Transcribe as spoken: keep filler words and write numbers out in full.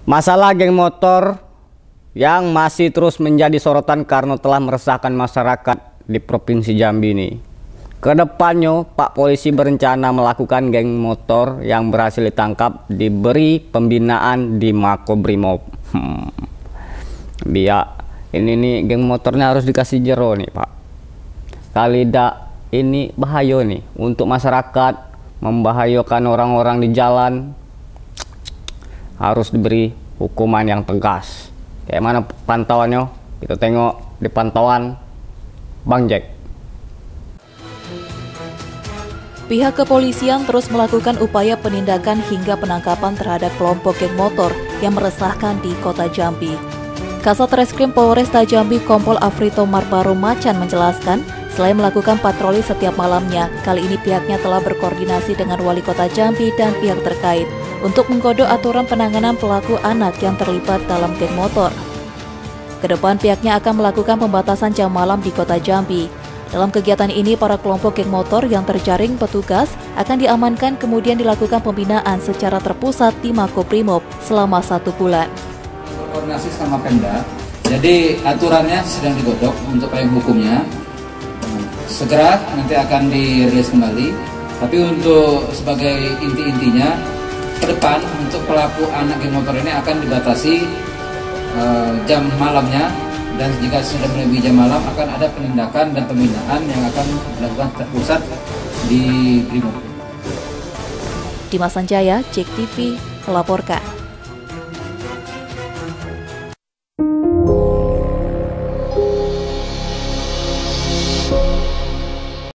Masalah geng motor yang masih terus menjadi sorotan karena telah meresahkan masyarakat di Provinsi Jambi ini. Kedepannya, Pak Polisi berencana melakukan geng motor yang berhasil ditangkap diberi pembinaan di Makobrimob. Hmm. Biar ini nih geng motornya harus dikasih jero nih Pak. Kali dak ini bahaya nih untuk masyarakat, membahayakan orang-orang di jalan. Harus diberi hukuman yang tegas. Kayak mana pantauannya? Kita tengok di pantauan Bang Jack. Pihak kepolisian terus melakukan upaya penindakan hingga penangkapan terhadap kelompok geng motor yang meresahkan di Kota Jambi. Kasat Reskrim Polresta Jambi Kompol Afrito Marbaru Macan menjelaskan, selain melakukan patroli setiap malamnya, kali ini pihaknya telah berkoordinasi dengan Wali Kota Jambi dan pihak terkait untuk menggodok aturan penanganan pelaku anak yang terlibat dalam geng motor. Kedepan pihaknya akan melakukan pembatasan jam malam di Kota Jambi. Dalam kegiatan ini, para kelompok geng motor yang terjaring petugas akan diamankan kemudian dilakukan pembinaan secara terpusat di Makobrimob selama satu bulan. Koordinasi sama Pemda, jadi aturannya sedang digodok untuk payung hukumnya. Segera nanti akan dirilis kembali. Tapi untuk sebagai inti-intinya, ke depan untuk pelaku anak geng motor ini akan dibatasi uh, jam malamnya, dan jika sudah melebihi jam malam akan ada penindakan dan pembinaan yang akan dilakukan terpusat di Brimob. Dimas Sanjaya, J E K T V melaporkan.